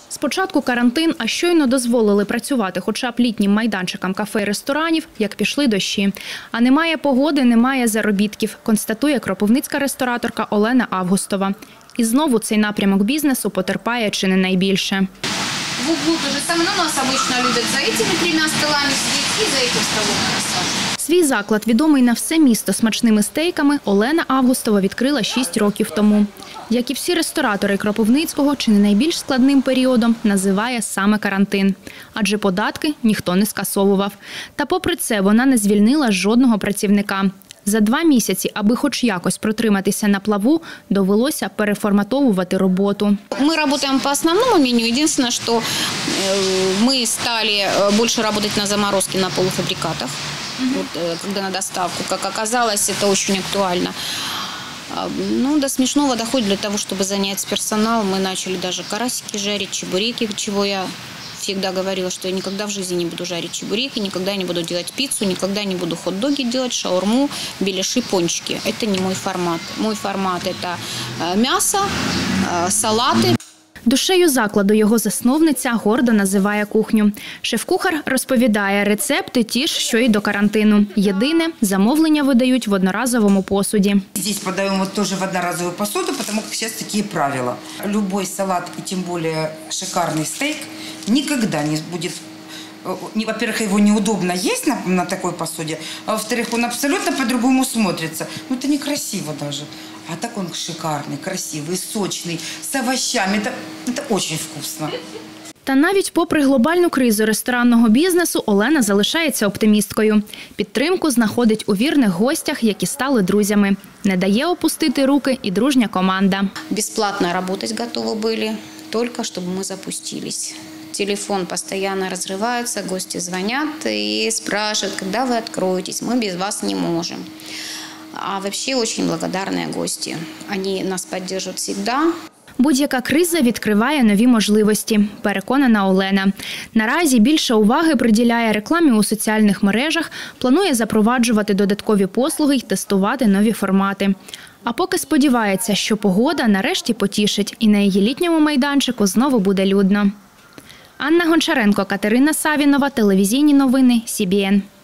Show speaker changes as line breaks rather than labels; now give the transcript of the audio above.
Спочатку карантин, а щойно дозволили працювати хоча б літнім майданчикам кафе і ресторанів, як пішли дощі. А немає погоди, немає заробітків, констатує кропивницька рестораторка Олена Августова. І знову цей напрямок бізнесу потерпає чи не найбільше.
В углу то же самое, но нас обычно любят за этими 3 столами сидеть и за этим столом рассаживать.
Свій заклад, відомий на все місто смачними стейками, Олена Августова відкрила 6 років тому. Як і всі ресторатори Кропивницького, чи не найбільш складним періодом називає саме карантин. Адже податки ніхто не скасовував. Та попри це вона не звільнила жодного працівника. За 2 місяці, аби хоч якось протриматися на плаву, довелося переформатовувати роботу.
Мы работаем по основному меню. Единственное, что мы стали больше работать на заморозке на полуфабрикатах, когда на доставку. Как оказалось, это очень актуально. Ну, до смешного доходит для того, чтобы занять персонал. Мы начали даже карасики жарить, чебуреки, чего я всегда говорила, что я никогда в жизни не буду жарить чебуреки, никогда не буду делать пиццу, никогда не буду хот-доги делать, шаурму, беляши, пончики. Это не мой формат. Мой формат – это мясо, салаты.
Душею закладу його засновниця гордо називає кухню. Шеф-кухар розповідає, рецепти ті ж, що й до карантину. Єдине, замовлення видають в одноразовому посуді.
Здесь подаем вот тоже в одноразовую посуду, потому как сейчас такие правила. Любой салат и тем более шикарный стейк никогда не будет. Во-первых, его неудобно есть на такой посуде, а во-вторых, он абсолютно по-другому смотрится. Ну, это некрасиво даже. А так он шикарный, красивый, сочный, с овощами. Это очень вкусно.
Та навіть попри глобальну кризу ресторанного бізнесу Олена залишається оптимісткою. Підтримку знаходить у вірних гостях, які стали друзями. Не дає опустити руки і дружня команда.
Бесплатно работать готовы были, только чтобы мы запустились. Телефон постоянно разрывается, гости звонят и спрашивают, когда вы откроетесь, мы без вас не можем. А вообще очень благодарные гости. Они нас поддерживают всегда.
Будь-яка криза відкриває нові можливості, переконана Олена. Наразі більше уваги приділяє рекламі у соціальних мережах, планує запроваджувати додаткові послуги й тестувати нові формати. А поки сподівається, що погода нарешті потішить і на її літньому майданчику знову буде людно. Анна Гончаренко, Катерина Савінова, телевізійні новини, СІБІН.